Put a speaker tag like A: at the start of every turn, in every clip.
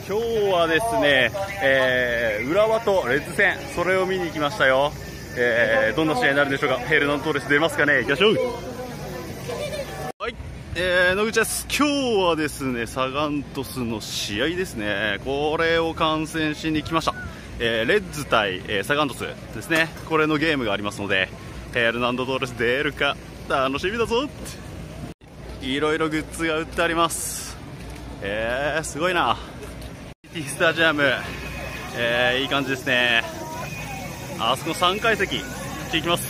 A: 今日はですね、浦和とレッズ戦、それを見に行きましたよ。どんな試合になるんでしょうか。ヘルナントーレス出ますかね。行きましょう。はい、野口です。今日はですね、サガン鳥栖の試合ですね。これを観戦しに来ました。レッズ対、サガン鳥栖ですね。これのゲームがありますので、ヘルナンドトーレス出るか楽しみだぞ。いろいろグッズが売ってあります。すごいな。スタジアム、いい感じですね。あそこの3階席行きます。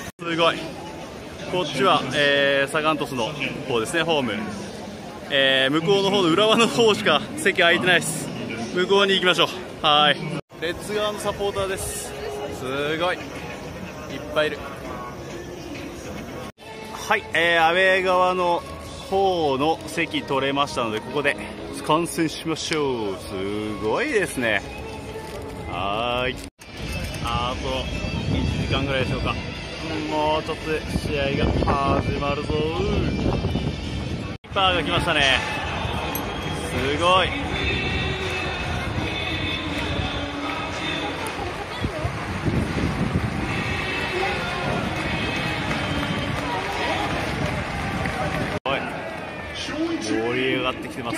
A: すごい。こっちは、サガン鳥栖の方ですね、ホーム。向こうの方の浦和の方しか席空いてないです。向こうに行きましょう。はい、レッズ側のサポーターです。すごいいっぱいいる。はい、アウェー側の方の席取れましたので、ここで観戦しましょう。すごいですね。はい、あと1時間ぐらいでしょうか。もうちょっとで試合が始まるぞ。キーパーが来ましたね。すごい。盛り上がってきてます。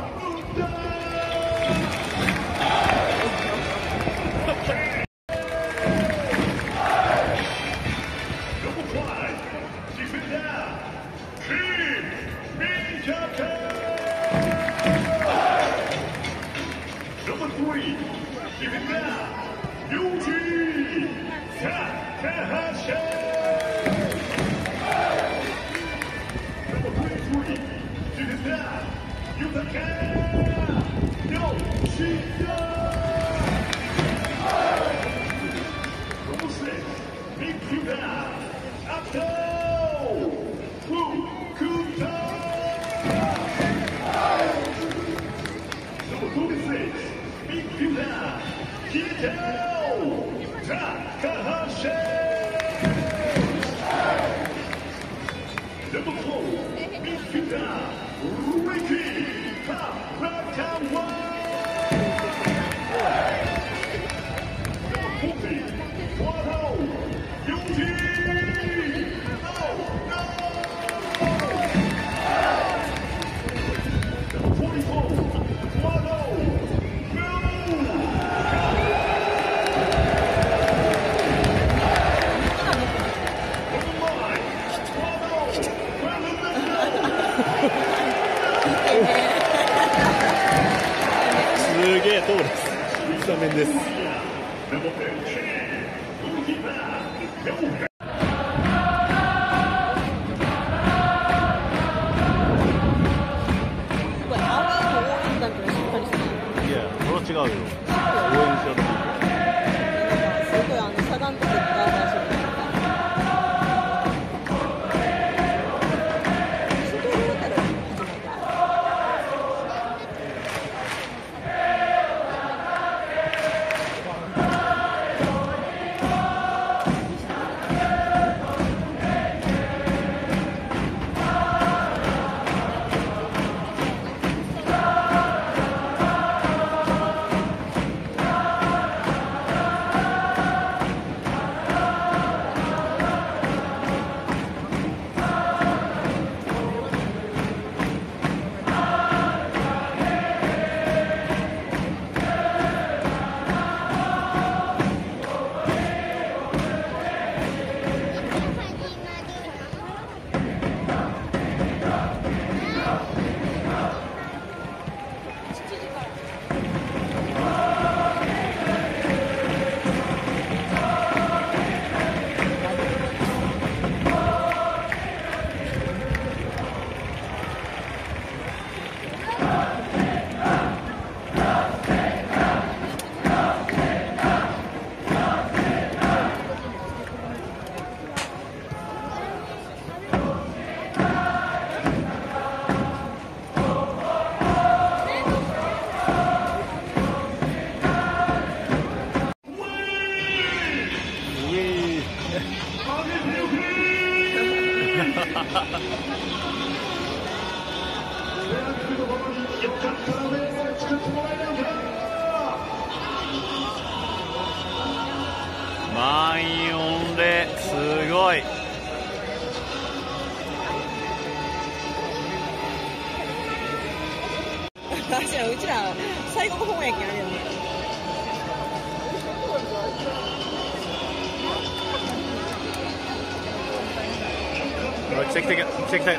A: すげえトーレス、スタメンです。いや、これは違うよ。応援しようと思って。すごいサガン鳥栖って
B: うちら最後の方やけんあれやね。
A: 来た来た来た来た来た。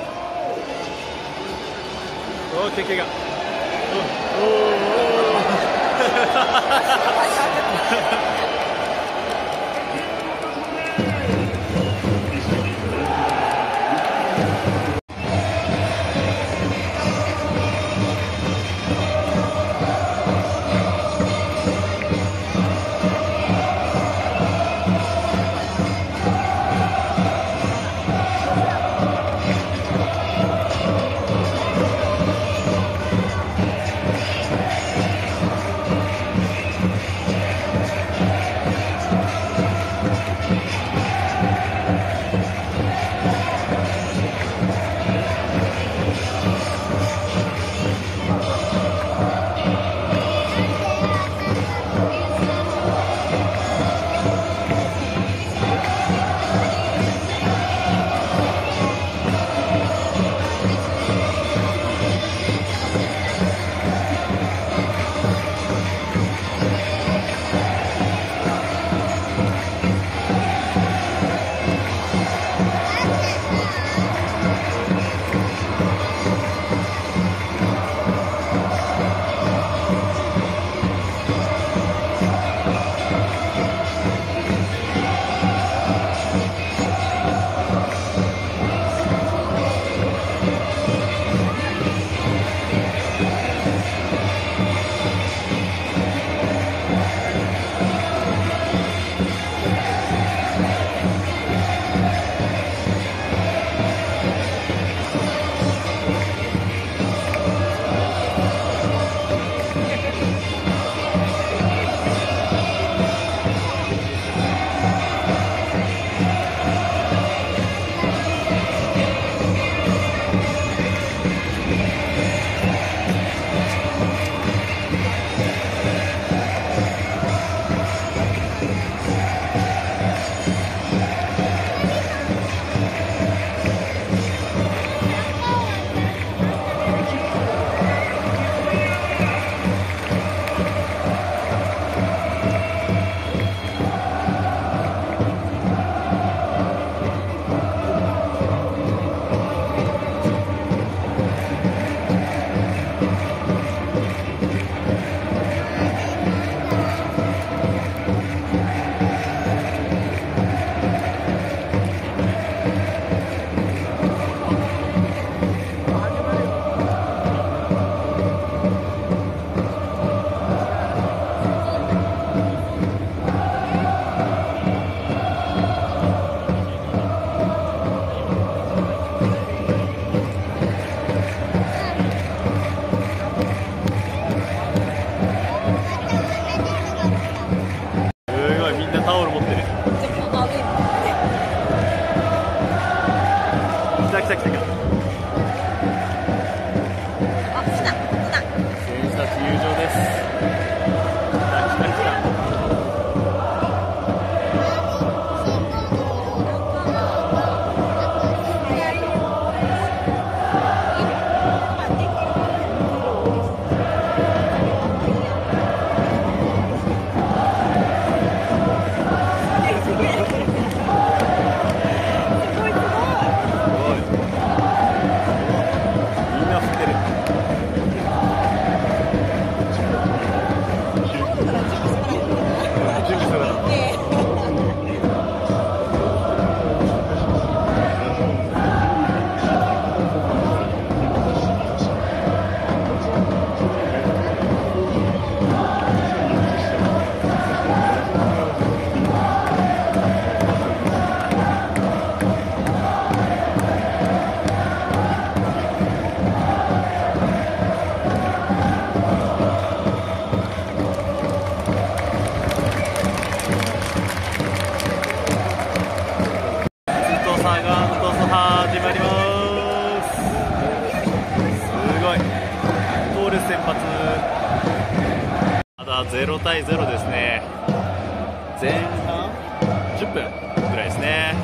A: おお来た来た来た。おお。0対0ですね。前半10分ぐらいですね。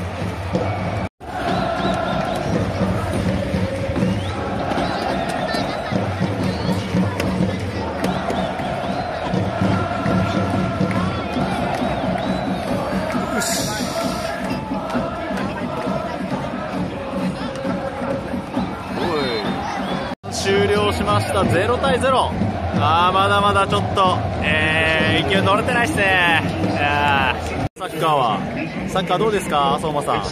A: スター0対0。まだまだちょっと、勢い乗れてないですね。サッカーどうですか、相馬さん。
C: ないです。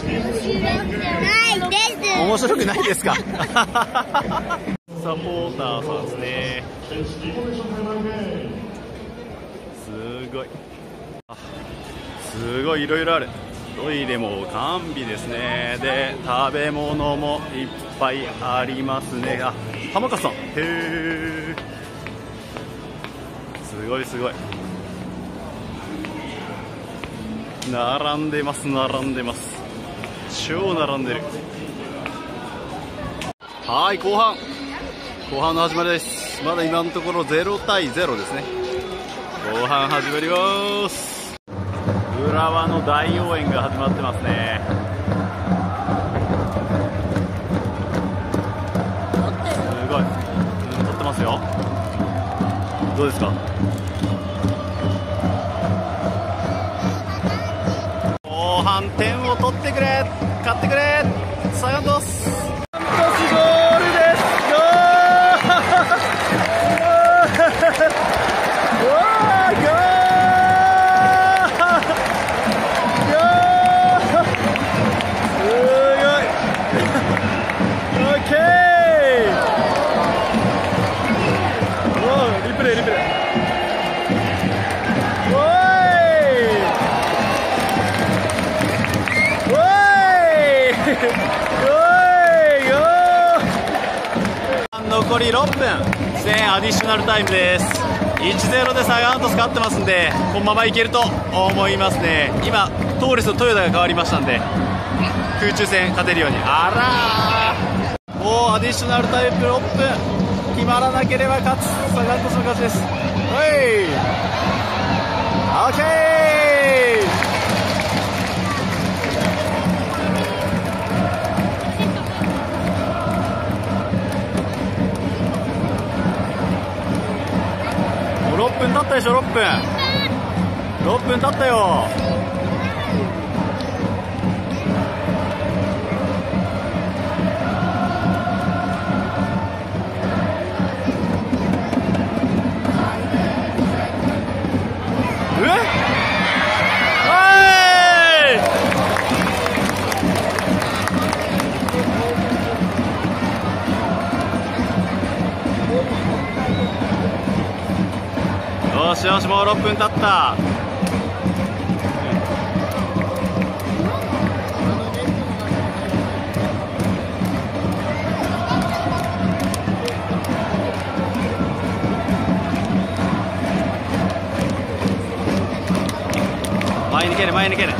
A: 面白くないですか。サポーターさんですね。すごいいろいろある。トイレも完備ですね。で、食べ物もいっぱいありますね。浜川さん、へえ、すごいすごい。並んでます、並んでます。超並んでる。はい、後半の始まりです。まだ今のところ0対0ですね。後半始まります。浦和の大応援が始まってますね。すごい、撮ってますよ。どうですか。後半点を取ってくれ、勝ってくれ、サガン鳥栖。ゴールです。ゴール。残り6分、アディショナルタイムです。1-0 でサガン鳥栖勝ってますんで、このままいけると思いますね。今トーレスとトヨタが変わりましたんで、空中戦勝てるように。もうアディショナルタイム6分、決まらなければ勝つ、サガン鳥栖の勝ちです。オッケー。6分経ったでしょ。6分経ったよ。よしよし、もう6分経った。前に抜ける。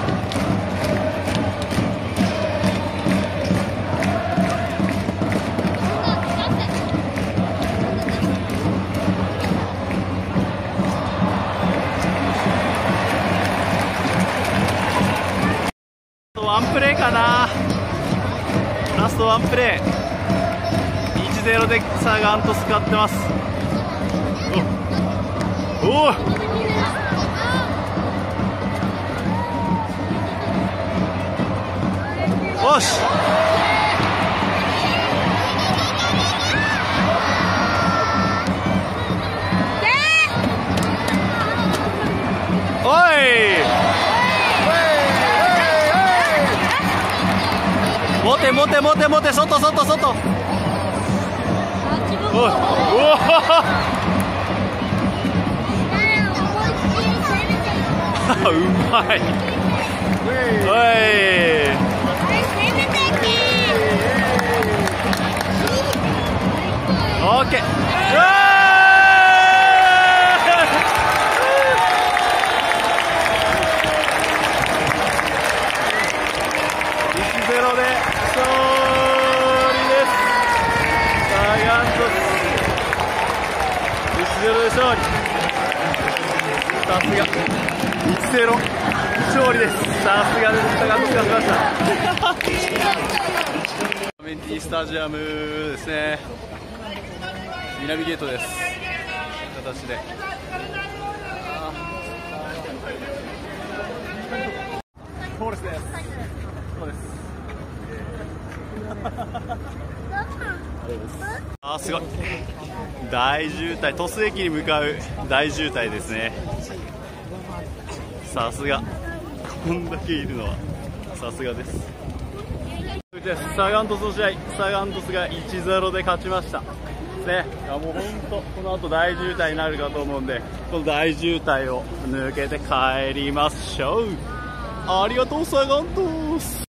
A: ワンプレーかな。ラストワンプレー。1-0 でサガン鳥栖使ってます。およし。おい、持て、外。おい、うまい。おい、オッケー。1-0 で勝利です。サガン鳥栖 1-0 で勝利。さすが 1-0 勝利です。さすがです。サガン鳥栖勝ちました。メンティスタジアムですね。南ゲートです。形でトーレスです。そうです。 あーすごい、大渋滞、鳥栖駅に向かう大渋滞ですね。さすが、こんだけいるのはさすがです。サガン鳥栖の試合、サガン鳥栖が 1-0 で勝ちましたね。いやもう本当この後大渋滞になるかと思うんで、この大渋滞を抜けて帰りましょう。ありがとうサガン鳥栖。